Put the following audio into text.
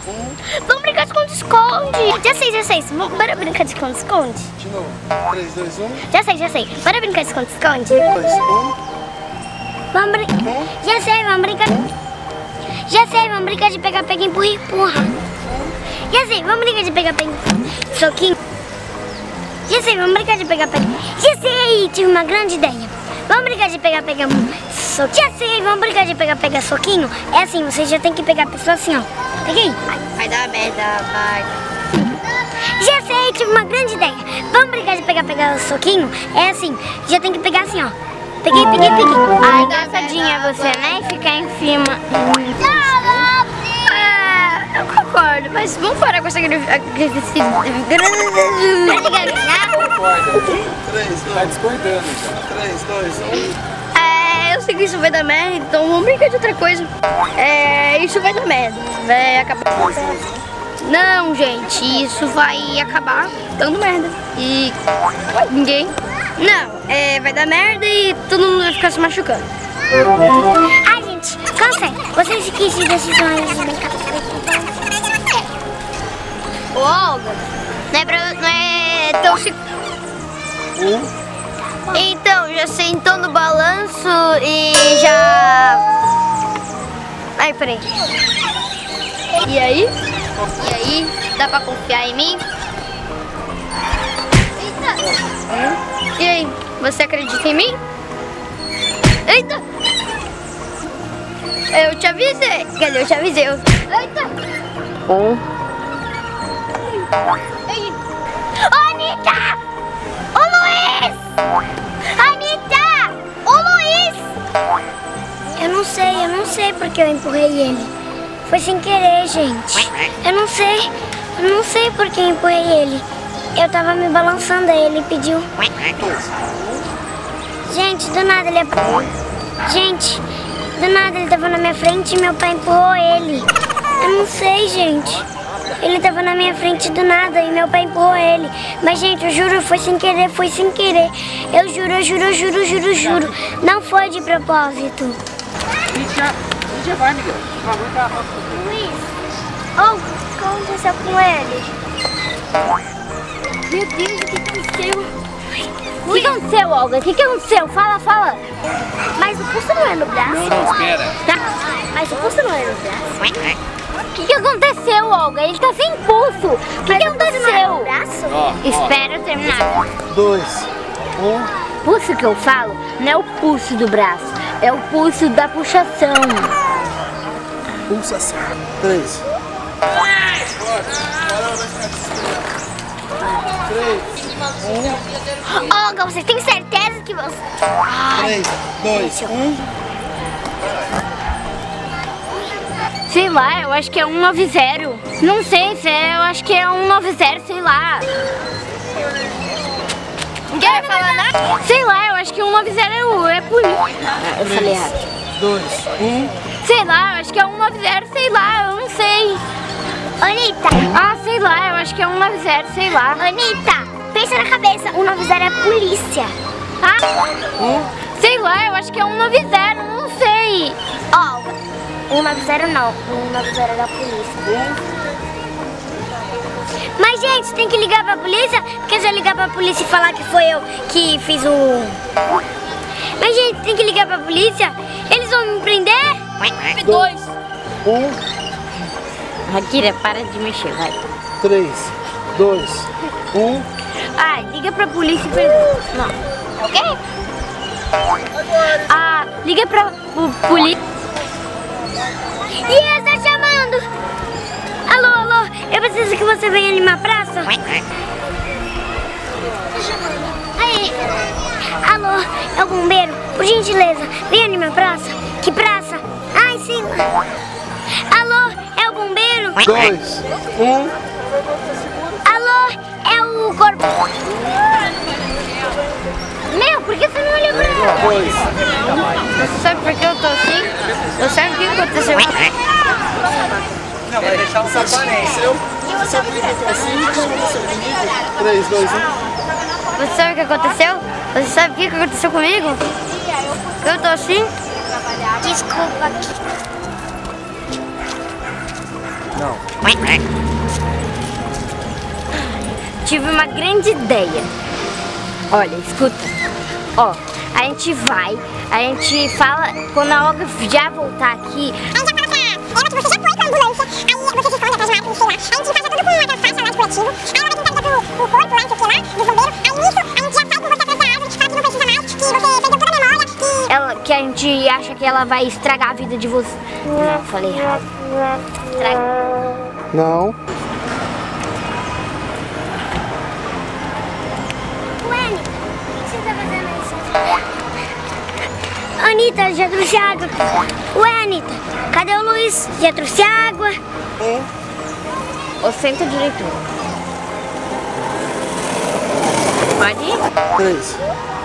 Vamos brincar de esconde-esconde. Já sei. Bora brincar de esconde-esconde? De novo. 3, 2, 1. Já sei. Bora brincar de esconde-esconde? 2, 1. Vamos brincar. Já sei, vamos brincar de pegar-pega e empurra. Já sei, vamos brincar de pegar-pega e soquinho. Já sei, vamos brincar de pegar-pega. Já sei, tive uma grande ideia. Vamos brincar de pegar-pega soquinho. Já sei, vamos brincar de pegar-pega soquinho. É assim, você já tem que pegar a pessoa assim, ó. Peguei. Vai dar merda, vai. Já sei, tive uma grande ideia. Vamos brincar de pegar soquinho? É assim, já tem que pegar assim, ó. Peguei. Ai, engraçadinha você, né? Ficar em cima. Eu concordo, mas vamos parar com essa agressividade. 3, tá discordando já. 3, 2, 1. Eu sei que isso vai dar merda, então vamos brincar de outra coisa. Isso vai dar merda. Vai acabar. Não, gente, isso vai acabar dando merda. E ninguém. Não, vai dar merda e todo mundo vai ficar se machucando. Ai, gente, cansei. Vocês que se decidem de brincar. Ô, Olga, não é tão seguro. Então, já sentou no balanço e já... Ai, peraí. E aí? Dá pra confiar em mim? Eita! E aí, você acredita em mim? Eita! Eu te avisei. Cadê? Eu te avisei. Eita! Anitta! Ô Luiz! Anitta! Ô Luiz! Eu não sei porque eu empurrei ele. Foi sem querer, gente. Eu não sei porque eu empurrei ele. Eu tava me balançando, aí ele pediu. Gente, do nada ele... Gente, do nada ele tava na minha frente e meu pai empurrou ele. Eu não sei, gente. Ele tava na minha frente do nada e meu pai empurrou ele. Mas, gente, eu juro, foi sem querer. Eu juro. Não foi de propósito. Já vai, Miguel. Luiz, o que aconteceu com ele? Meu Deus, o que aconteceu? O que aconteceu, Olga? O que aconteceu? Fala. Mas o pulso não é no braço? Não, espera. Mas o pulso não é no braço? O que aconteceu, Olga? Ele tá sem pulso. O que aconteceu? Espera eu terminar. 2, 1. Pulso que eu falo não é o pulso do braço, é o pulso da puxação. Pulsação. 3. 3, 1. Olga, você tem certeza que você... 3, 2, 1. Sei lá, eu acho que é 190. Não sei, eu acho que é 190, sei lá. Ninguém vai falar nada? Sei lá, eu acho que 190 é polícia. Eu falei errado. 2, 1. Sei lá, eu acho que é 190, sei lá, eu não sei. Anitta! Sei lá, eu acho que é 190, sei lá. Anitta, pensa na cabeça, 190 é a polícia. Sei lá, eu acho que é 190, não sei. Olga, 190 não, 190 é da polícia. Mas, gente, tem que ligar pra polícia, porque se eu ligar pra polícia e falar que foi eu que fiz o... Mas, gente, tem que ligar pra polícia, eles vão me prender? 2, 1. Akira, para de mexer, vai. 3, 2, 1. Liga pra polícia e pergunta. Não. O quê? Liga pra polícia. E está chamando? Alô, eu preciso que você venha animar a praça. Aí. Alô, é o bombeiro? Por gentileza, vem animar a praça. Que praça? Ai, sim. Alô, é o bombeiro? 2, 1. Alô, é o corpo. Meu, por que você não olhou pra ela? 2. Você sabe por que eu tô assim? Você sabe o que aconteceu? Não, vai deixar um apareceu. Você sabe o que aconteceu comigo? 3, 2, 1. Você sabe o que aconteceu? Você sabe o que aconteceu comigo? Eu tô assim? Desculpa. Não. Tive uma grande ideia. Olha, escuta. Ó, a gente vai, a gente fala, quando a Olga já voltar aqui... A gente já fala pra ela que você já foi com a ambulância, aí você se esconde atrás de máquina, sei lá. A gente passa tudo com uma faixa lá de coletivo, aí ela vai tentar ligar pro corpo lá, não sei o que lá, dos bombeiros. Aí nisso, a gente já sai com você atrás da árvore, fala que não precisa mais, que você perdeu toda a memória, Que a gente acha que ela vai estragar a vida de você. Não, falei errado. Não. Ué, o que você tá fazendo isso? Anitta, já trouxe água. Ué, Anitta, cadê o Luiz? Já trouxe água? Ô, senta direito. Pode ir? 3.